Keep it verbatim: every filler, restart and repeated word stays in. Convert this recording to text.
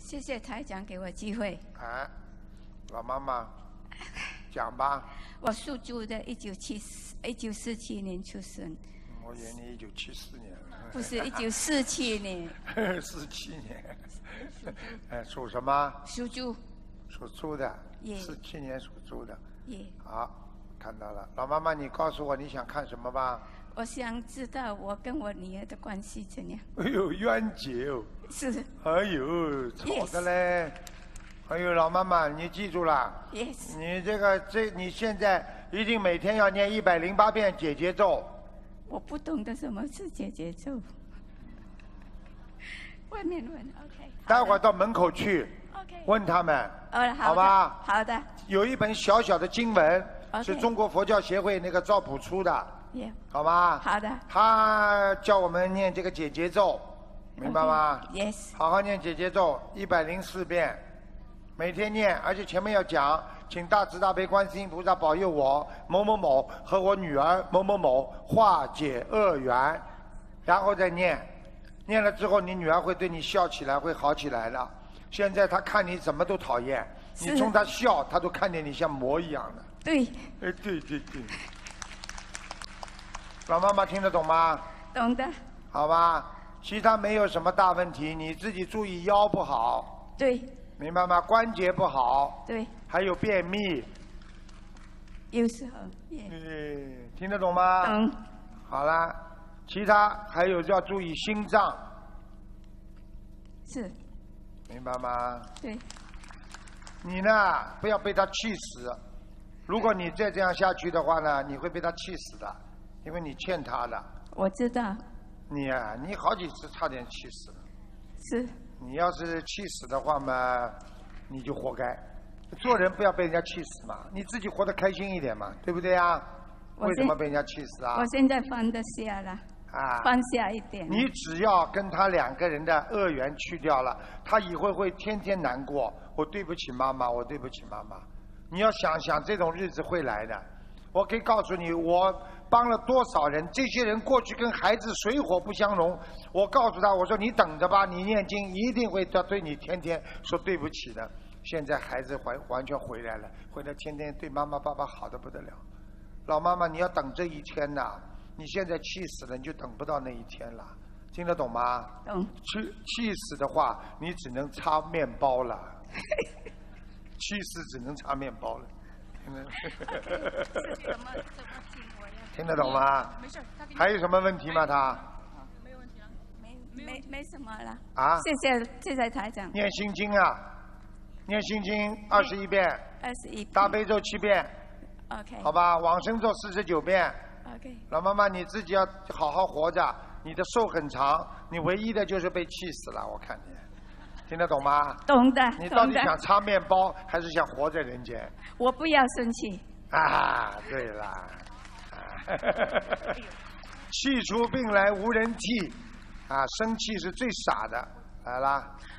谢谢台长给我机会。 哎，老妈妈，讲吧。 我属猪的，一九七一九四七年出生。 我以为你一九七四年。 不是一九四七年。 四七年。哎，属什么？ 属猪。 属猪的。 耶。 四七年属猪的。 耶。 好，看到了。老妈妈，你告诉我你想看什么吧？ 我想知道我跟我女儿的关系怎样。 哎呦，冤结哦。 是。 哎呦，吵的嘞。哎呦，老妈妈，你记住了。 Yes。 你这个这，你现在一定每天要念一百零八遍解结咒。 我不懂得什么是解结咒。外面问 ，OK。 待会儿到门口去。 OK。 问他们。 哦， 好吧。 好的。 有一本小小的经文， okay。 是中国佛教协会那个赵普出的。 Yeah。 好吗？ 好的。 他叫我们念这个解结咒，明白吗 ？Okay。Yes。 好好念解结咒，一百零四遍。每天念，而且前面要讲，请大慈大悲观世音菩萨保佑我某某某和我女儿某某某化解恶缘，然后再念，念了之后你女儿会对你笑起来，会好起来的。现在她看你怎么都讨厌，你冲她笑，她都看见你像魔一样的。 对。 哎，对对对。老妈妈听得懂吗？ 懂的。 好吧，其他没有什么大问题，你自己注意腰不好。 对。 明白吗？关节不好。 对。 还有便秘。 有时候。 嗯，听得懂吗？ 懂。 好了，其他还有要注意心脏。 是。 明白吗？ 对。 你呢，不要被他气死。如果你再这样下去的话呢，你会被他气死的，因为你欠他的。 我知道。 你啊，你好几次差点气死了。 是。 你要是气死的话嘛，你就活该。做人不要被人家气死嘛，你自己活得开心一点嘛，对不对啊？为什么被人家气死啊？ 我现在放得下了。 啊。 放下一点。 你只要跟他两个人的恶缘去掉了，他以后会天天难过。我对不起妈妈，我对不起妈妈。你要想想，这种日子会来的。我可以告诉你，我帮了多少人，这些人过去跟孩子水火不相容。我告诉他，我说你等着吧，你念经一定会他对你天天说对不起的。现在孩子完完全回来了，回来天天对妈妈爸爸好的不得了。老妈妈，你要等这一天呐！你现在气死了，你就等不到那一天了，听得懂吗？ 懂。 气气死的话，你只能擦面包了。气死只能擦面包了。听得懂吗？ 没事。 还有什么问题吗？他？ 没有问题了。 没没没什么了。 啊？ 谢谢谢谢台长。 念心经啊，念心经二十一遍。 二十一。 大悲咒七遍。 OK。 好吧，往生咒四十九遍。 OK。 老妈妈，你自己要好好活着，你的寿很长，你唯一的就是被气死了，我看见。听得懂吗？ 懂的。 你到底想擦面包，还是想活在人间？ 我不要生气。 啊，对了。气出病来无人替，啊，生气是最傻的。来啦。